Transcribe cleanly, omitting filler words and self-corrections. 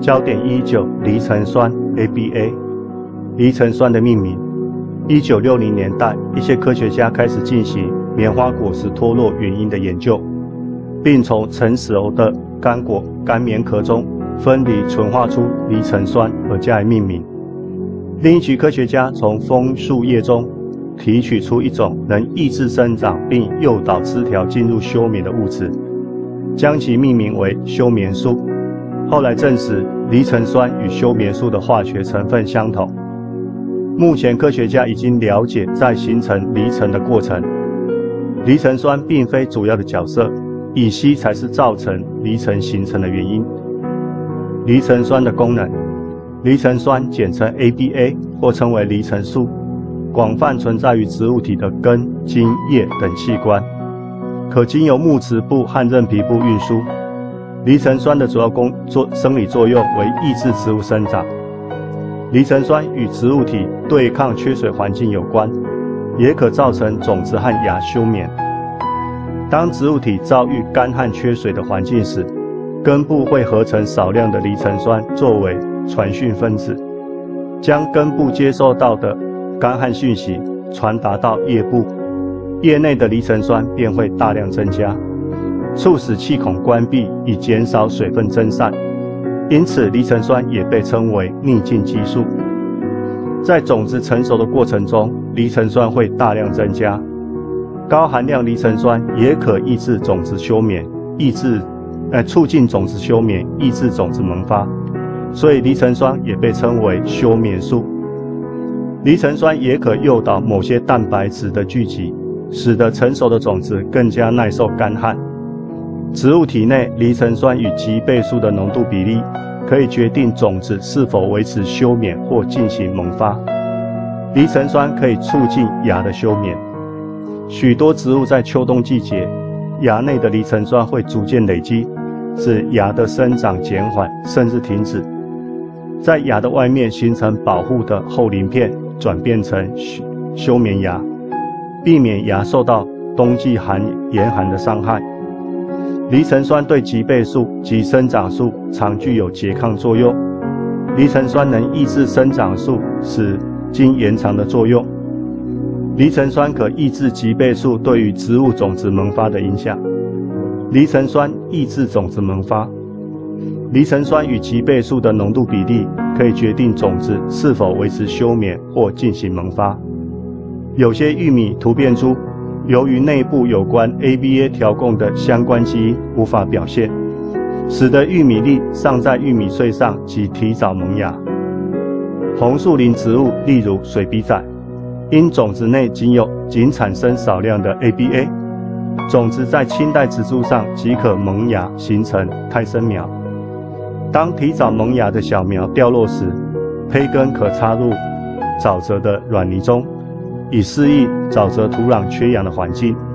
焦点119离层酸 ABA。离层酸的命名。1960年代，一些科学家开始进行棉花果实脱落原因的研究，并从成熟的干果、干棉壳中分离纯化出离层酸而加以命名。另一群科学家从枫树叶中提取出一种能抑制生长并诱导枝条进入休眠的物质，将其命名为休眠素。后来证实离层酸与休眠素的化学成分相同。目前科学家已经了解在形成离层的过程，离层酸并非主要的角色，乙烯才是造成离层形成的原因。离层酸的功能。离层酸简称 ABA 或称为离层素，广泛存在于植物体的根、茎、叶等器官，可经由木质部和韧皮部运输。离层酸的主要生理作用为抑制植物生长。离层酸与植物体对抗缺水环境有关，也可造成种子和芽休眠。当植物体遭遇干旱缺水的环境时，根部会合成少量的离层酸作为传讯分子，将根部接受到的干旱讯息传达到叶部，叶内的离层酸便会大量增加，促使气孔关闭以减少水分蒸散。因此离层酸也被称为逆境激素。在种子成熟的过程中，离层酸会大量增加，高含量离层酸也可抑制种子休眠，促进种子休眠，抑制种子萌发，所以离层酸也被称为休眠素。离层酸也可诱导某些蛋白质的聚集，使得成熟的种子更加耐受干旱。植物体内离层酸与吉倍素的浓度比例，可以决定种子是否维持休眠或进行萌发。离层酸可以促进芽的休眠。许多植物在秋冬季节，芽内的离层酸会逐渐累积，使芽的生长减缓甚至停止，在芽的外面形成保护的厚鳞片，转变成休眠芽，避免芽受到冬季严寒的伤害。离层酸对吉倍素及生长素常具有拮抗作用。离层酸能抑制生长素使茎延长的作用。离层酸可抑制吉倍素对于植物种子萌发的影响。离层酸抑制种子萌发。离层酸与吉倍素的浓度比例可以决定种子是否维持休眠或进行萌发。有些玉米突变株由于内部有关 ABA 调控的相关基因无法表现，使得玉米粒尚在玉米穗上及提早萌芽。红树林植物例如水笔仔，因种子内仅产生少量的 ABA， 种子在清代植株上即可萌芽形成胎生苗。当提早萌芽的小苗掉落时，胚根可插入沼泽的软泥中，以适应沼泽土壤缺氧的环境。